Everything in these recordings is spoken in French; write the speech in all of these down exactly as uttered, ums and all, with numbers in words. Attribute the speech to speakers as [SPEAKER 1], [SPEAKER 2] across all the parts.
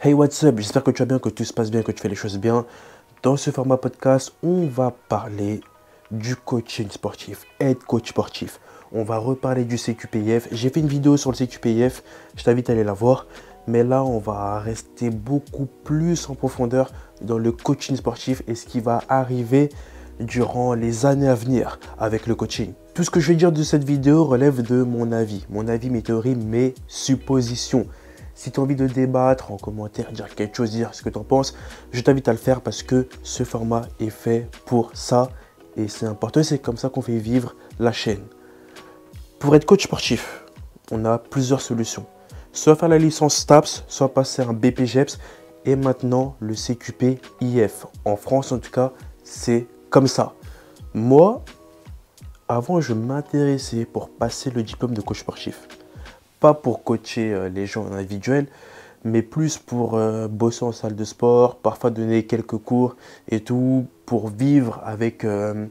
[SPEAKER 1] Hey, what's up? J'espère que tu vas bien, que tout se passe bien, que tu fais les choses bien. Dans ce format podcast, on va parler du coaching sportif, être coach sportif. On va reparler du C Q P I F. J'ai fait une vidéo sur le C Q P I F, je t'invite à aller la voir. Mais là, on va rester beaucoup plus en profondeur dans le coaching sportif et ce qui va arriver durant les années à venir avec le coaching. Tout ce que je vais dire de cette vidéo relève de mon avis. Mon avis, mes théories, mes suppositions. Si tu as envie de débattre en commentaire, dire quelque chose, dire ce que tu en penses, je t'invite à le faire parce que ce format est fait pour ça et c'est important. C'est comme ça qu'on fait vivre la chaîne. Pour être coach sportif, on a plusieurs solutions. Soit faire la licence S T A P S, soit passer un B P J E P S et maintenant le C Q P I F. En France, en tout cas, c'est comme ça. Moi, avant, je m'intéressais pour passer le diplôme de coach sportif. Pas pour coacher euh, les gens en individuel, mais plus pour euh, bosser en salle de sport, parfois donner quelques cours et tout, pour vivre avec euh,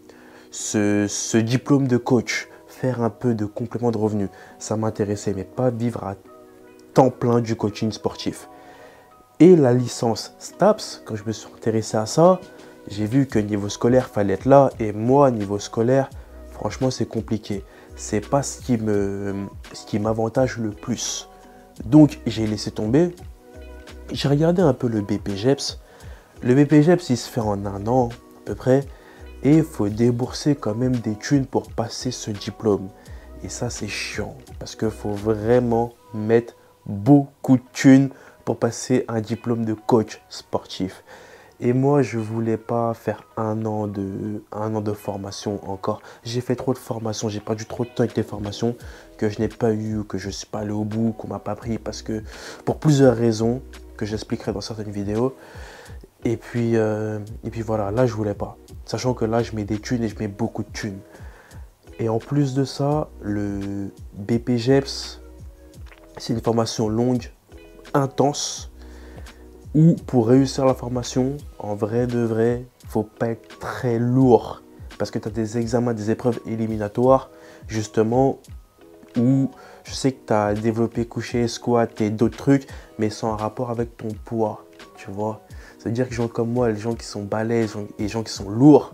[SPEAKER 1] ce, ce diplôme de coach, faire un peu de complément de revenus. Ça m'intéressait, mais pas vivre à temps plein du coaching sportif. Et la licence S T A P S, quand je me suis intéressé à ça, j'ai vu que niveau scolaire, il fallait être là. Et moi, niveau scolaire, franchement, c'est compliqué. C'est pas ce qui me, ce qui m'avantage le plus. Donc, j'ai laissé tomber. J'ai regardé un peu le B P J E P S. Le B P J E P S, il se fait en un an à peu près. Et il faut débourser quand même des thunes pour passer ce diplôme. Et ça, c'est chiant. Parce qu'il faut vraiment mettre beaucoup de thunes pour passer un diplôme de coach sportif. Et moi, je voulais pas faire un an de, un an de formation encore. J'ai fait trop de formations, j'ai perdu trop de temps avec les formations que je n'ai pas eu, que je ne suis pas allé au bout, qu'on m'a pas pris parce que pour plusieurs raisons que j'expliquerai dans certaines vidéos. Et puis, euh, et puis voilà, là je voulais pas. Sachant que là je mets des thunes et je mets beaucoup de thunes. Et en plus de ça, le B P J E P S, c'est une formation longue, intense. Ou pour réussir la formation, en vrai de vrai, il ne faut pas être très lourd. Parce que tu as des examens, des épreuves éliminatoires, justement, où je sais que tu as développé couché, squat et d'autres trucs, mais sans rapport avec ton poids, tu vois. C'est-à-dire que les gens comme moi, les gens qui sont balèzes et les gens qui sont lourds,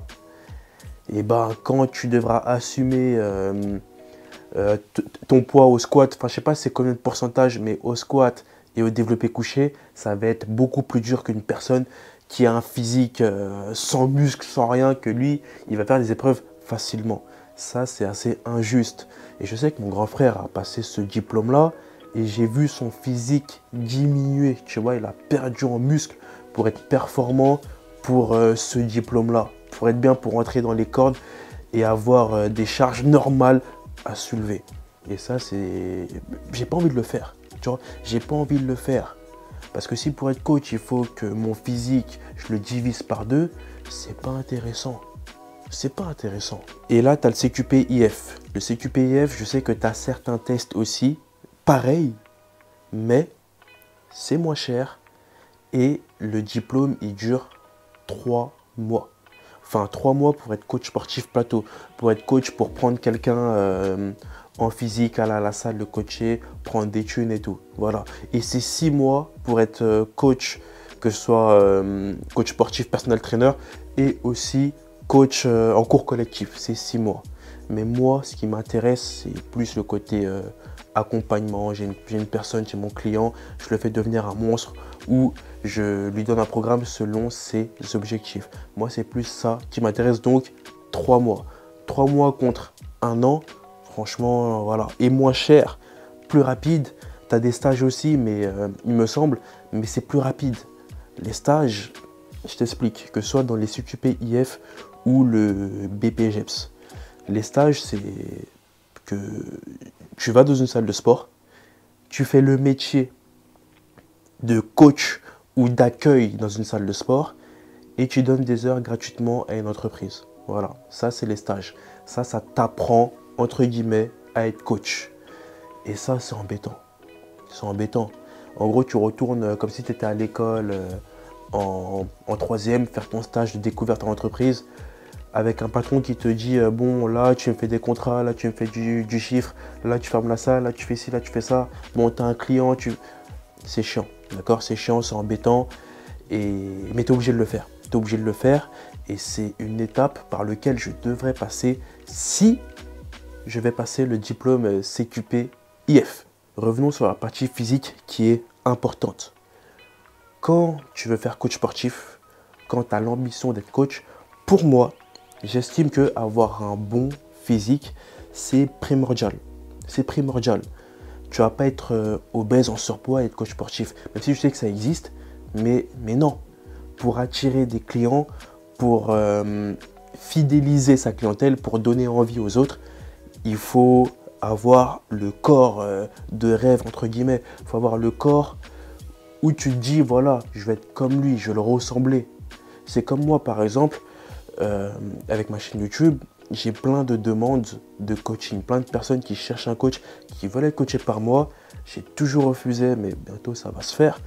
[SPEAKER 1] et ben quand tu devras assumer euh, euh, ton poids au squat, enfin je sais pas c'est combien de pourcentage, mais au squat, et au développé couché, ça va être beaucoup plus dur qu'une personne qui a un physique euh, sans muscle, sans rien, que lui, il va faire des épreuves facilement. Ça, c'est assez injuste. Et je sais que mon grand frère a passé ce diplôme-là et j'ai vu son physique diminuer. Tu vois, il a perdu en muscle pour être performant pour euh, ce diplôme-là. Pour être bien, pour rentrer dans les cordes et avoir euh, des charges normales à soulever. Et ça, c'est... J'ai pas envie de le faire. Tu vois, j'ai pas envie de le faire. Parce que si pour être coach, il faut que mon physique, je le divise par deux, c'est pas intéressant. C'est pas intéressant. Et là, tu as le C Q P I F. Le C Q P I F, je sais que tu as certains tests aussi, pareil, mais c'est moins cher. Et le diplôme, il dure trois mois. Enfin, trois mois pour être coach sportif plateau. Pour être coach, pour prendre quelqu'un euh, en physique, aller à la salle, le coacher, prendre des thunes et tout. Voilà. Et c'est six mois pour être euh, coach, que ce soit euh, coach sportif, personal trainer, et aussi coach euh, en cours collectif. C'est six mois. Mais moi, ce qui m'intéresse, c'est plus le côté euh, accompagnement. J'ai une, j'ai une personne, c'est mon client, je le fais devenir un monstre ou je lui donne un programme selon ses objectifs. Moi, c'est plus ça qui m'intéresse, donc trois mois. Trois mois contre un an, franchement, voilà. Et moins cher, plus rapide. Tu as des stages aussi, mais euh, il me semble, mais c'est plus rapide. Les stages, je t'explique, que ce soit dans les C Q P I F ou le B P J E P S. Les stages, c'est que tu vas dans une salle de sport, tu fais le métier de coach ou d'accueil dans une salle de sport et tu donnes des heures gratuitement à une entreprise. Voilà, ça c'est les stages. Ça, ça t'apprend, entre guillemets, à être coach. Et ça, c'est embêtant. C'est embêtant. En gros, tu retournes comme si tu étais à l'école euh, en, en troisième, faire ton stage de découverte en entreprise avec un patron qui te dit euh, bon là tu me fais des contrats, là tu me fais du, du chiffre, là tu fermes la salle, là tu fais ci, là tu fais ça, bon tu as un client, tu... c'est chiant. D'accord? C'est chiant, c'est embêtant, et... mais tu es obligé de le faire. Tu es obligé de le faire et c'est une étape par laquelle je devrais passer si je vais passer le diplôme C Q P I F. Revenons sur la partie physique qui est importante. Quand tu veux faire coach sportif, quand tu as l'ambition d'être coach, pour moi, j'estime qu'avoir un bon physique, c'est primordial. C'est primordial. Tu ne vas pas être euh, obèse, en surpoids et être coach sportif. Même si je sais que ça existe, mais, mais non. Pour attirer des clients, pour euh, fidéliser sa clientèle, pour donner envie aux autres, il faut avoir le corps euh, de rêve, entre guillemets. Il faut avoir le corps où tu te dis, voilà, je vais être comme lui, je vais le ressembler. C'est comme moi, par exemple, euh, avec ma chaîne YouTube, j'ai plein de demandes de coaching, plein de personnes qui cherchent un coach, qui veulent être coachées par moi. J'ai toujours refusé, mais bientôt ça va se faire.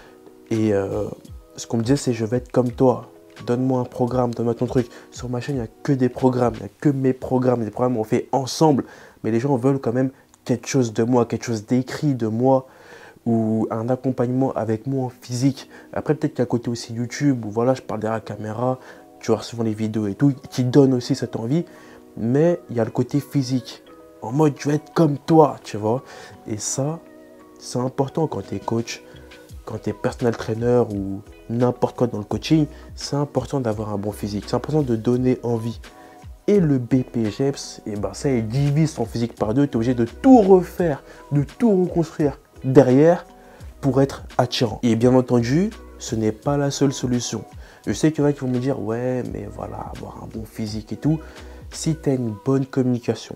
[SPEAKER 1] Et euh, ce qu'on me disait, c'est je vais être comme toi. Donne-moi un programme, donne-moi ton truc. Sur ma chaîne, il n'y a que des programmes, il n'y a que mes programmes. Des programmes qu'on fait ensemble. Mais les gens veulent quand même quelque chose de moi, quelque chose d'écrit de moi, ou un accompagnement avec moi en physique. Après, peut-être qu'à côté aussi YouTube, où voilà, je parle derrière la caméra, tu vois souvent les vidéos et tout, qui donnent aussi cette envie. Mais il y a le côté physique. En mode, je vais être comme toi, tu vois. Et ça, c'est important quand tu es coach, quand tu es personal trainer ou n'importe quoi dans le coaching. C'est important d'avoir un bon physique. C'est important de donner envie. Et le B P G E P S, et ben ça, il divise son physique par deux. Tu es obligé de tout refaire, de tout reconstruire derrière pour être attirant. Et bien entendu, ce n'est pas la seule solution. Je sais qu'il y en a qui vont me dire, ouais, mais voilà, avoir un bon physique et tout. Si tu as une bonne communication,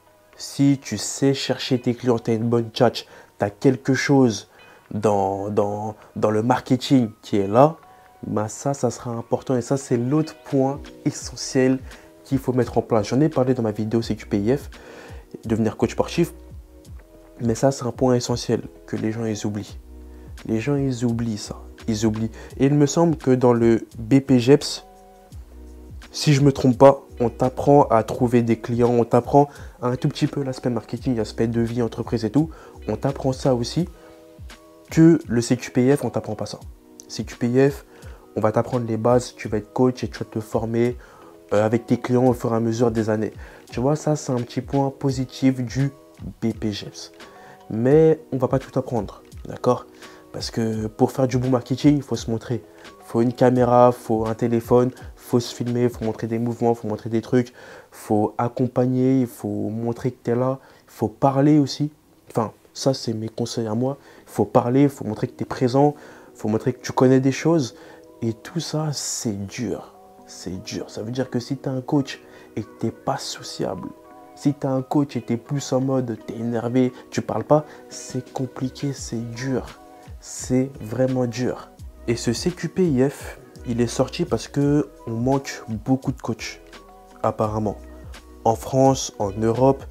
[SPEAKER 1] si tu sais chercher tes clients, tu as une bonne tchatch, tu as quelque chose dans, dans, dans le marketing qui est là, ben ça, ça sera important. Et ça, c'est l'autre point essentiel qu'il faut mettre en place. J'en ai parlé dans ma vidéo C Q P I F, devenir coach sportif. Mais ça, c'est un point essentiel que les gens, ils oublient. Les gens, ils oublient ça. Ils oublient. Et il me semble que dans le B P G E P S, si je ne me trompe pas, on t'apprend à trouver des clients, on t'apprend un tout petit peu l'aspect marketing, l'aspect de vie, entreprise et tout. On t'apprend ça aussi, que le C Q P I F, on ne t'apprend pas ça. C Q P I F, on va t'apprendre les bases, tu vas être coach et tu vas te former euh, avec tes clients au fur et à mesure des années. Tu vois, ça, c'est un petit point positif du B P G E P S. Mais on ne va pas tout apprendre, d'accord? Parce que pour faire du bon marketing, il faut se montrer. Il faut une caméra, il faut un téléphone, il faut se filmer, il faut montrer des mouvements, il faut montrer des trucs, il faut accompagner, il faut montrer que tu es là, il faut parler aussi. Enfin, ça, c'est mes conseils à moi. Il faut parler, il faut montrer que tu es présent, il faut montrer que tu connais des choses. Et tout ça, c'est dur. C'est dur. Ça veut dire que si tu as un coach et que tu n'es pas sociable, si tu as un coach et tu es plus en mode, tu es énervé, tu parles pas, c'est compliqué, c'est dur. C'est vraiment dur. Et ce C Q P I F, il est sorti parce qu'on manque beaucoup de coachs, apparemment. En France, en Europe,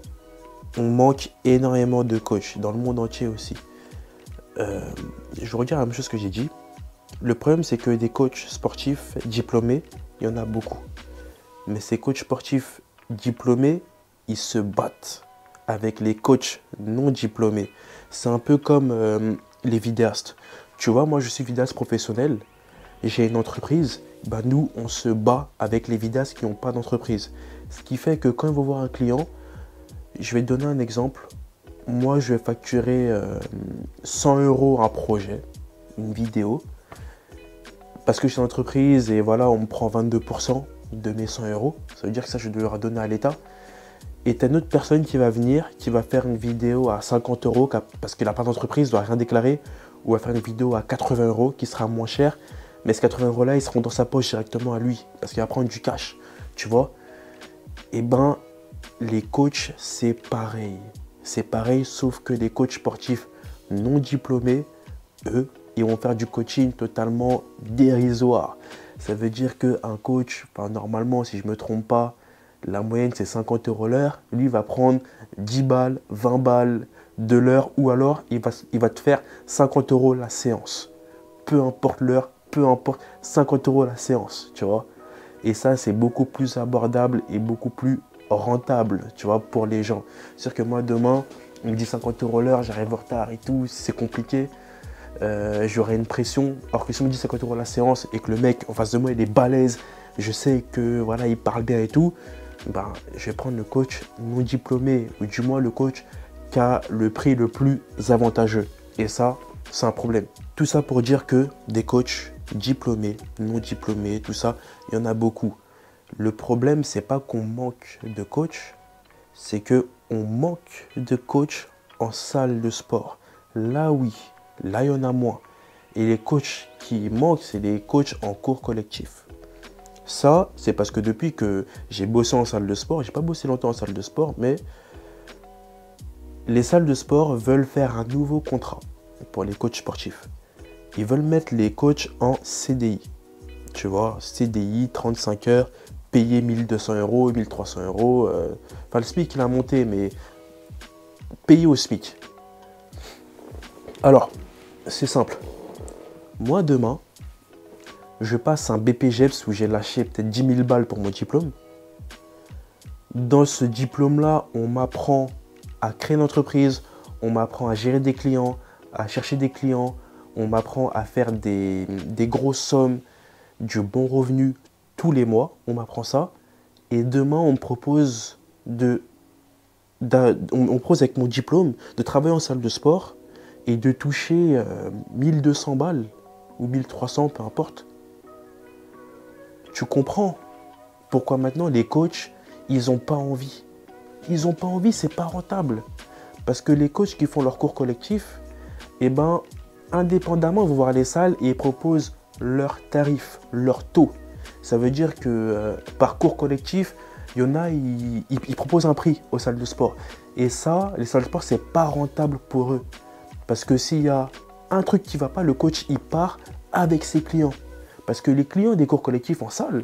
[SPEAKER 1] on manque énormément de coachs, dans le monde entier aussi. Euh, je regarde la même chose que j'ai dit. Le problème, c'est que des coachs sportifs diplômés, il y en a beaucoup. Mais ces coachs sportifs diplômés, ils se battent avec les coachs non diplômés. C'est un peu comme euh, les vidéastes. Tu vois, moi, je suis vidéaste professionnel. J'ai une entreprise. Ben, nous, on se bat avec les vidéastes qui n'ont pas d'entreprise. Ce qui fait que quand ils vont voir un client, je vais te donner un exemple. Moi, je vais facturer euh, cent euros un projet, une vidéo. Parce que je suis une entreprise et voilà, on me prend vingt-deux pour cent de mes cent euros. Ça veut dire que ça, je dois le donner à l'État. Et tu as une autre personne qui va venir, qui va faire une vidéo à cinquante euros, parce qu'il n'a pas d'entreprise, il ne doit rien déclarer, ou va faire une vidéo à quatre-vingts euros, qui sera moins cher. Mais ces quatre-vingts euros là, ils seront dans sa poche directement à lui, parce qu'il va prendre du cash, tu vois. Et ben, les coachs, c'est pareil. C'est pareil, sauf que les coachs sportifs non diplômés, eux, ils vont faire du coaching totalement dérisoire. Ça veut dire qu'un coach, enfin, normalement, si je ne me trompe pas, la moyenne c'est cinquante euros l'heure. Lui, il va prendre dix balles, vingt balles de l'heure, ou alors il va, il va te faire cinquante euros la séance. Peu importe l'heure, peu importe, cinquante euros la séance, tu vois. Et ça, c'est beaucoup plus abordable et beaucoup plus rentable, tu vois, pour les gens. C'est-à-dire que moi, demain, on me dit cinquante euros l'heure, j'arrive en retard et tout, c'est compliqué. euh, j'aurai une pression. Alors que si on me dit cinquante euros la séance et que le mec en face de moi il est balèze, je sais que voilà, il parle bien et tout, ben, je vais prendre le coach non diplômé, ou du moins le coach qui a le prix le plus avantageux. Et ça, c'est un problème. Tout ça pour dire que des coachs diplômés, non diplômés, tout ça, il y en a beaucoup. Le problème, c'est pas qu'on manque de coachs, c'est qu'on manque de coachs en salle de sport. Là, oui, là, il y en a moins. Et les coachs qui manquent, c'est les coachs en cours collectif. Ça, c'est parce que depuis que j'ai bossé en salle de sport, j'ai pas bossé longtemps en salle de sport, mais les salles de sport veulent faire un nouveau contrat pour les coachs sportifs. Ils veulent mettre les coachs en C D I. Tu vois, C D I, trente-cinq heures, payé mille deux cents euros, mille trois cents euros. Euh, enfin, le SMIC, il a monté, mais payé au SMIC. Alors, c'est simple. Moi, demain, je passe un B P G E P S où j'ai lâché peut-être dix mille balles pour mon diplôme. Dans ce diplôme-là, on m'apprend à créer une entreprise, on m'apprend à gérer des clients, à chercher des clients, on m'apprend à faire des, des grosses sommes, du bon revenu tous les mois, on m'apprend ça. Et demain, on me propose de, de on, on propose avec mon diplôme de travailler en salle de sport et de toucher euh, mille deux cents balles ou mille trois cents, peu importe. Tu comprends pourquoi maintenant les coachs, ils n'ont pas envie. Ils n'ont pas envie, c'est pas rentable. Parce que les coachs qui font leur cours collectif, eh ben, indépendamment, ils vont voir les salles et ils proposent leurs tarifs, leur taux. Ça veut dire que euh, par cours collectif, il y en a, ils, ils, ils proposent un prix aux salles de sport. Et ça, les salles de sport, c'est pas rentable pour eux. Parce que s'il y a un truc qui ne va pas, le coach, il part avec ses clients. Parce que les clients des cours collectifs en salle,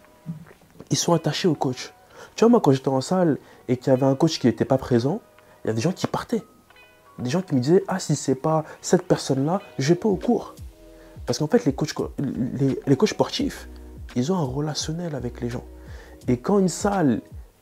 [SPEAKER 1] ils sont attachés au coach. Tu vois, moi, quand j'étais en salle et qu'il y avait un coach qui n'était pas présent, il y a des gens qui partaient. Des gens qui me disaient, ah, si c'est pas cette personne-là, je vais pas au cours. Parce qu'en fait, les coachs, les, les coachs sportifs, ils ont un relationnel avec les gens. Et quand une salle,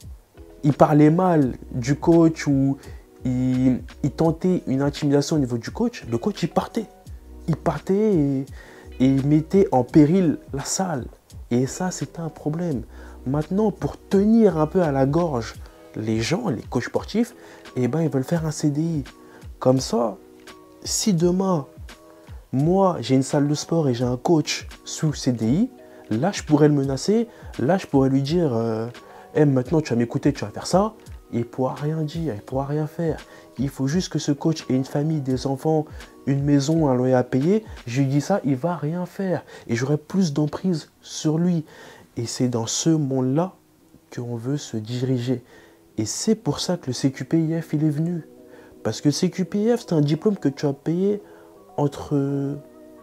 [SPEAKER 1] il parlait mal du coach ou il, il tentait une intimidation au niveau du coach, le coach, il partait. Il partait et, et il mettait en péril la salle. Et ça, c'était un problème. Maintenant, pour tenir un peu à la gorge les gens, les coachs sportifs, eh ben, ils veulent faire un C D I. Comme ça, si demain, moi, j'ai une salle de sport et j'ai un coach sous C D I, là, je pourrais le menacer. Là, je pourrais lui dire, euh, hey, maintenant, tu vas m'écouter, tu vas faire ça. Il ne pourra rien dire, il ne pourra rien faire. Il faut juste que ce coach ait une famille, des enfants, une maison, un loyer à payer. Je lui dis ça, il ne va rien faire. Et j'aurai plus d'emprise sur lui. Et c'est dans ce monde-là qu'on veut se diriger. Et c'est pour ça que le C Q P I F, il est venu. Parce que le C Q P I F, c'est un diplôme que tu as payé entre,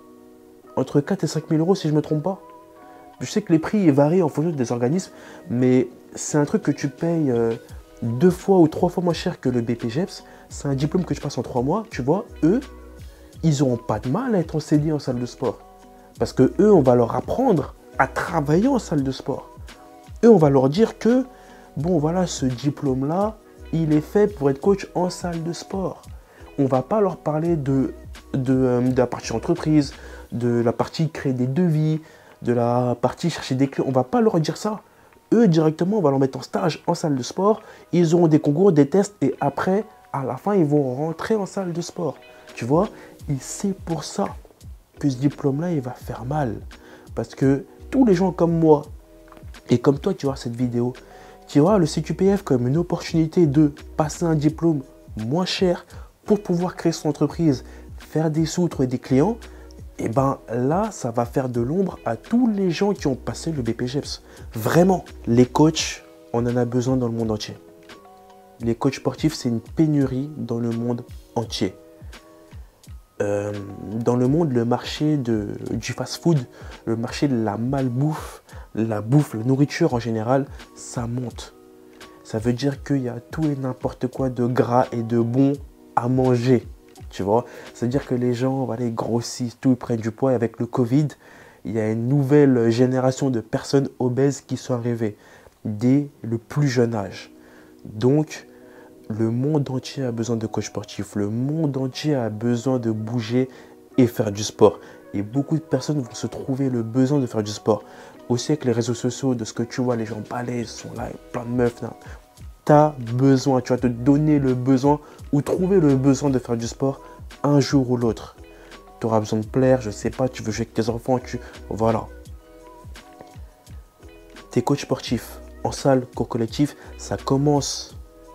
[SPEAKER 1] entre quatre et cinq mille euros, si je ne me trompe pas. Je sais que les prix varient en fonction des organismes, mais c'est un truc que tu payes euh, deux fois ou trois fois moins cher que le B P G E P S. C'est un diplôme que tu passes en trois mois. Tu vois, eux, ils n'auront pas de mal à être en C D I en salle de sport. Parce que eux, on va leur apprendre à travailler en salle de sport. Eux, on va leur dire que, bon, voilà, ce diplôme-là, il est fait pour être coach en salle de sport. On ne va pas leur parler de, de, euh, de la partie entreprise, de la partie créer des devis, de la partie chercher des clients. On ne va pas leur dire ça. Eux, directement, on va leur mettre en stage en salle de sport. Ils auront des concours, des tests et après, à la fin, ils vont rentrer en salle de sport. Tu vois, et c'est pour ça que ce diplôme-là, il va faire mal. Parce que tous les gens comme moi et comme toi qui vois cette vidéo, qui voient le C Q P F comme une opportunité de passer un diplôme moins cher pour pouvoir créer son entreprise, faire des sous, trouver des clients, et ben là, ça va faire de l'ombre à tous les gens qui ont passé le B P G E P S. Vraiment, les coachs, on en a besoin dans le monde entier. Les coachs sportifs, c'est une pénurie dans le monde entier. Euh, dans le monde, le marché de, du fast-food, le marché de la malbouffe, la bouffe, la nourriture en général, ça monte. Ça veut dire qu'il y a tout et n'importe quoi de gras et de bon à manger. Tu vois, c'est-à-dire que les gens, voilà, ils grossissent, tout, ils prennent du poids. Et avec le Covid, il y a une nouvelle génération de personnes obèses qui sont arrivées dès le plus jeune âge. Donc, le monde entier a besoin de coachs sportifs. Le monde entier a besoin de bouger et faire du sport. Et beaucoup de personnes vont se trouver le besoin de faire du sport. Aussi avec les réseaux sociaux, de ce que tu vois, les gens balèzes sont là, plein de meufs. Tu as besoin, tu vas te donner le besoin ou trouver le besoin de faire du sport un jour ou l'autre. Tu auras besoin de plaire, je ne sais pas, tu veux jouer avec tes enfants, tu... Voilà. Tes coachs sportifs en salle, cours collectif, ça commence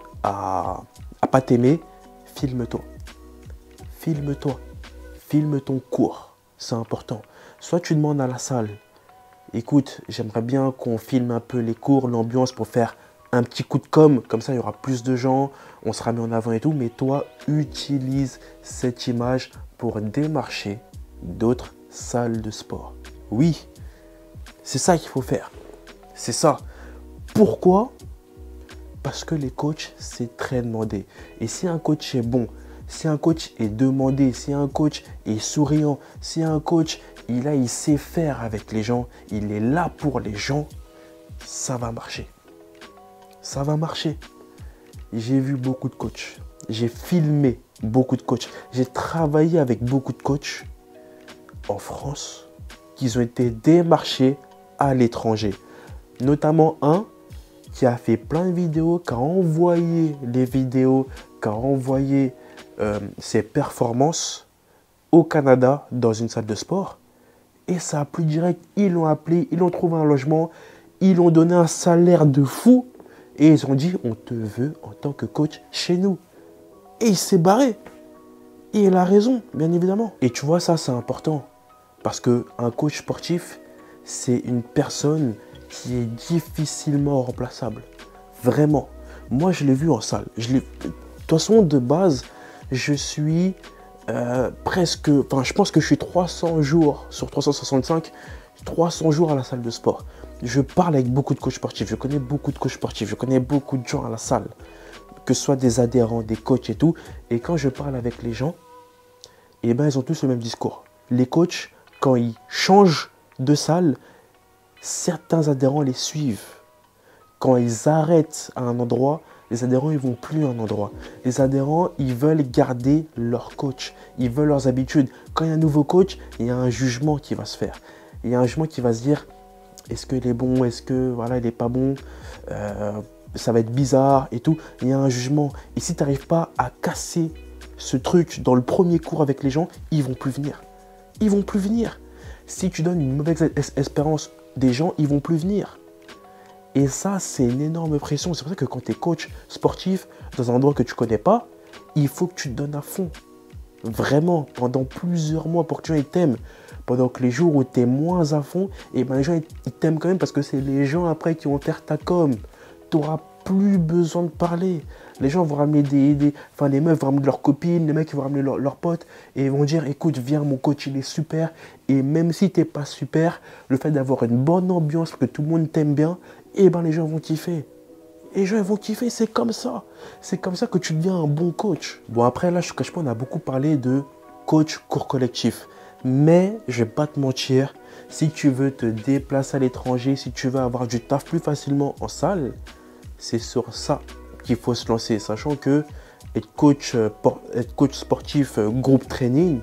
[SPEAKER 1] à ne pas t'aimer, filme-toi. Filme-toi. Filme ton cours. C'est important. Soit tu demandes à la salle, écoute, j'aimerais bien qu'on filme un peu les cours, l'ambiance pour faire un petit coup de com', comme ça il y aura plus de gens, on sera mis en avant et tout, mais toi, utilise cette image pour démarcher d'autres salles de sport. Oui, c'est ça qu'il faut faire. C'est ça. Pourquoi? Parce que les coachs, c'est très demandé. Et si un coach est bon, si un coach est demandé, si un coach est souriant, si un coach, il, a, il sait faire avec les gens, il est là pour les gens, ça va marcher. Ça va marcher. J'ai vu beaucoup de coachs. J'ai filmé beaucoup de coachs. J'ai travaillé avec beaucoup de coachs en France qui ont été démarchés à l'étranger. Notamment un qui a fait plein de vidéos, qui a envoyé les vidéos, qui a envoyé euh, ses performances au Canada dans une salle de sport. Et ça a plu direct. Ils l'ont appelé, ils ont trouvé un logement, ils ont donné un salaire de fou. Et ils ont dit, on te veut en tant que coach chez nous. Et il s'est barré. Et il a raison, bien évidemment. Et tu vois, ça, c'est important. Parce qu'un coach sportif, c'est une personne qui est difficilement remplaçable. Vraiment. Moi, je l'ai vu en salle. Je l'ai... De toute façon, de base, je suis euh, presque... Enfin, je pense que je suis trois cents jours sur trois cent soixante-cinq, trois cents jours à la salle de sport. Je parle avec beaucoup de coachs sportifs. Je connais beaucoup de coachs sportifs. Je connais beaucoup de gens à la salle. Que ce soit des adhérents, des coachs et tout. Et quand je parle avec les gens, eh ben, ils ont tous le même discours. Les coachs, quand ils changent de salle, certains adhérents les suivent. Quand ils arrêtent à un endroit, les adhérents ne vont plus à un endroit. Les adhérents, ils veulent garder leur coach. Ils veulent leurs habitudes. Quand il y a un nouveau coach, il y a un jugement qui va se faire. Il y a un jugement qui va se dire, est-ce qu'il est bon? Est-ce que voilà, il n'est pas bon? euh, Ça va être bizarre et tout. Il y a un jugement. Et si tu n'arrives pas à casser ce truc dans le premier cours avec les gens, ils ne vont plus venir. Ils ne vont plus venir. Si tu donnes une mauvaise espérance des gens, ils ne vont plus venir. Et ça, c'est une énorme pression. C'est pour ça que quand tu es coach sportif dans un endroit que tu ne connais pas, il faut que tu te donnes à fond. Vraiment, pendant plusieurs mois pour que les gens t'aiment. Pendant que les jours où tu es moins à fond, et ben les gens ils t'aiment quand même parce que c'est les gens après qui vont faire ta com. Tu n'auras plus besoin de parler. Les gens vont ramener des, des... Enfin, les meufs vont ramener leurs copines, les mecs ils vont ramener leurs leur potes et ils vont dire, écoute, viens, mon coach, il est super. Et même si tu n'es pas super, le fait d'avoir une bonne ambiance, que tout le monde t'aime bien, et ben les gens vont kiffer. Et les gens ils vont kiffer, c'est comme ça. C'est comme ça que tu deviens un bon coach. Bon, après, là, je ne cache pas, on a beaucoup parlé de coach cours collectif. Mais, je ne vais pas te mentir, si tu veux te déplacer à l'étranger, si tu veux avoir du taf plus facilement en salle, c'est sur ça qu'il faut se lancer. Sachant que être coach, être coach sportif groupe training,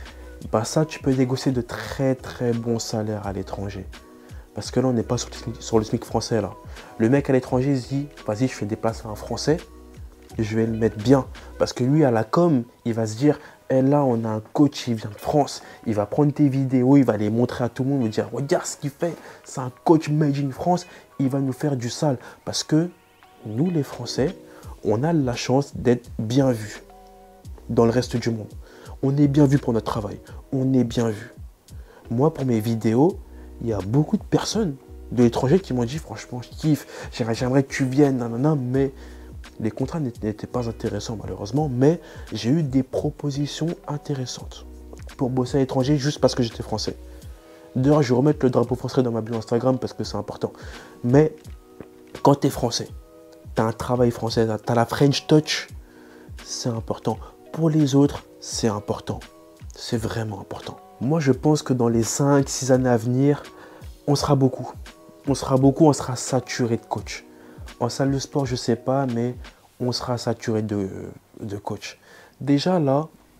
[SPEAKER 1] bah ça, tu peux négocier de très très bons salaires à l'étranger. Parce que là, on n'est pas sur le, SMIC, sur le SMIC français. Là. Le mec à l'étranger se dit, vas-y, je fais déplacer un Français, et je vais le mettre bien. Parce que lui, à la com, il va se dire, eh, là, on a un coach, il vient de France, il va prendre tes vidéos, il va les montrer à tout le monde, il va dire, regarde ce qu'il fait, c'est un coach made in France, il va nous faire du sale. Parce que nous, les Français, on a la chance d'être bien vus dans le reste du monde. On est bien vu pour notre travail, on est bien vu. Moi, pour mes vidéos, il y a beaucoup de personnes de l'étranger qui m'ont dit, franchement, je kiffe, j'aimerais que tu viennes, nanana, mais les contrats n'étaient pas intéressants malheureusement, mais j'ai eu des propositions intéressantes pour bosser à l'étranger juste parce que j'étais français. D'ailleurs, je vais remettre le drapeau français dans ma bio Instagram parce que c'est important. Mais quand tu es français, tu as un travail français, tu as la French touch, c'est important. Pour les autres, c'est important. C'est vraiment important. Moi, je pense que dans les cinq six années à venir, on sera beaucoup. On sera beaucoup, on sera saturé de coach. En salle de sport, je ne sais pas, mais on sera saturé de, de coach. Déjà là,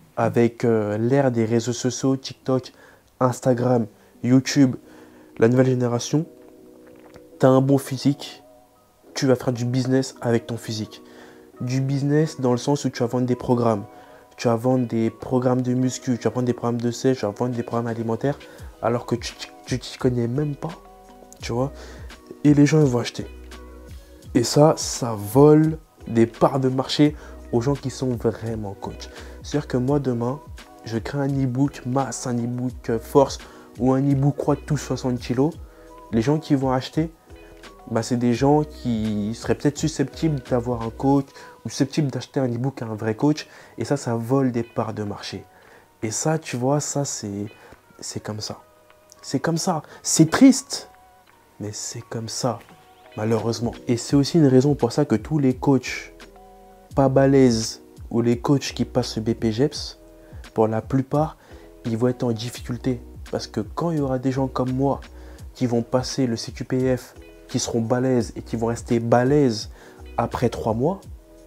[SPEAKER 1] avec euh, l'ère des réseaux sociaux, TikTok, Instagram, YouTube, la nouvelle génération, tu as un bon physique, tu vas faire du business avec ton physique. Du business dans le sens où tu vas vendre des programmes. Tu vas vendre des programmes de muscu, tu vas vendre des programmes de sèche, tu vas vendre des programmes alimentaires alors que tu t'y connais même pas, tu vois. Et les gens ils vont acheter. Et ça, ça vole des parts de marché aux gens qui sont vraiment coach. C'est-à-dire que moi demain, je crée un e-book masse, un e-book force ou un e-book croît tous soixante kilos. Les gens qui vont acheter, bah, c'est des gens qui seraient peut-être susceptibles d'avoir un coach ou susceptibles d'acheter un e-book à un vrai coach. Et ça, ça vole des parts de marché. Et ça, tu vois, ça, c'est c'est comme ça. C'est comme ça. C'est triste, mais c'est comme ça, malheureusement. Et c'est aussi une raison pour ça que tous les coachs pas balèzes ou les coachs qui passent ce B P J E P S, pour la plupart, ils vont être en difficulté. Parce que quand il y aura des gens comme moi qui vont passer le C Q P F, qui seront balèzes et qui vont rester balèzes après trois mois,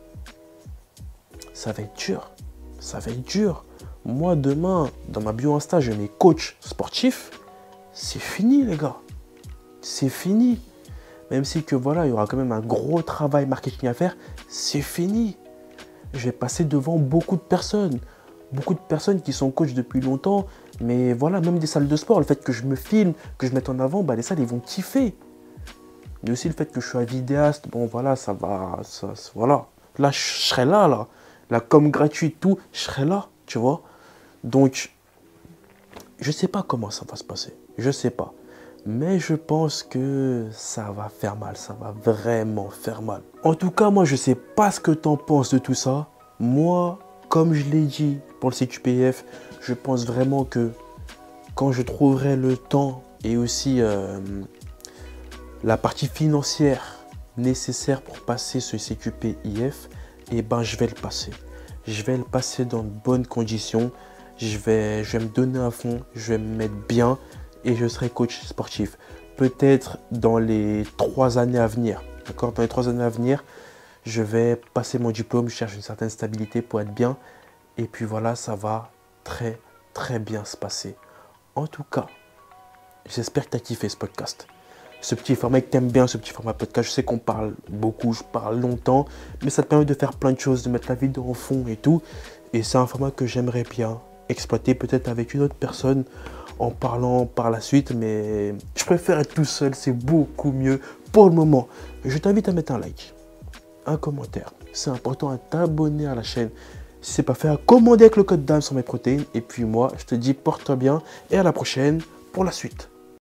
[SPEAKER 1] ça va être dur. Ça va être dur. Moi, demain, dans ma bio Insta, je mets coach sportif. C'est fini, les gars. C'est fini. Même si que voilà, il y aura quand même un gros travail marketing à faire, c'est fini. Je vais passer devant beaucoup de personnes. Beaucoup de personnes qui sont coachs depuis longtemps. Mais voilà, même des salles de sport, le fait que je me filme, que je mette en avant, bah, les salles, ils vont kiffer. Mais aussi le fait que je suis un vidéaste, bon voilà, ça va, ça, voilà. Là, je serai là, là. La com gratuite, tout, je serai là, tu vois. Donc, je sais pas comment ça va se passer. Je sais pas. Mais je pense que ça va faire mal. Ça va vraiment faire mal. En tout cas, moi, je sais pas ce que tu en penses de tout ça. Moi, comme je l'ai dit pour le C Q P F, je pense vraiment que quand je trouverai le temps et aussi euh, la partie financière nécessaire pour passer ce C Q P I F, eh ben, je vais le passer. Je vais le passer dans de bonnes conditions. Je vais, je vais me donner à fond. Je vais me mettre bien et je serai coach sportif. Peut-être dans les trois années à venir. D'accord ? Dans les trois années à venir, je vais passer mon diplôme. Je cherche une certaine stabilité pour être bien. Et puis voilà, ça va très, très bien se passer. En tout cas, j'espère que tu as kiffé ce podcast. Ce petit format que tu aimes bien, ce petit format podcast, je sais qu'on parle beaucoup, je parle longtemps, mais ça te permet de faire plein de choses, de mettre la vidéo en fond et tout. Et c'est un format que j'aimerais bien exploiter peut-être avec une autre personne en parlant par la suite, mais je préfère être tout seul, c'est beaucoup mieux pour le moment. Je t'invite à mettre un like, un commentaire, c'est important, à t'abonner à la chaîne. Si ce n'est pas fait, à commander avec le code D A M sur mes protéines. Et puis moi, je te dis porte-toi bien et à la prochaine pour la suite.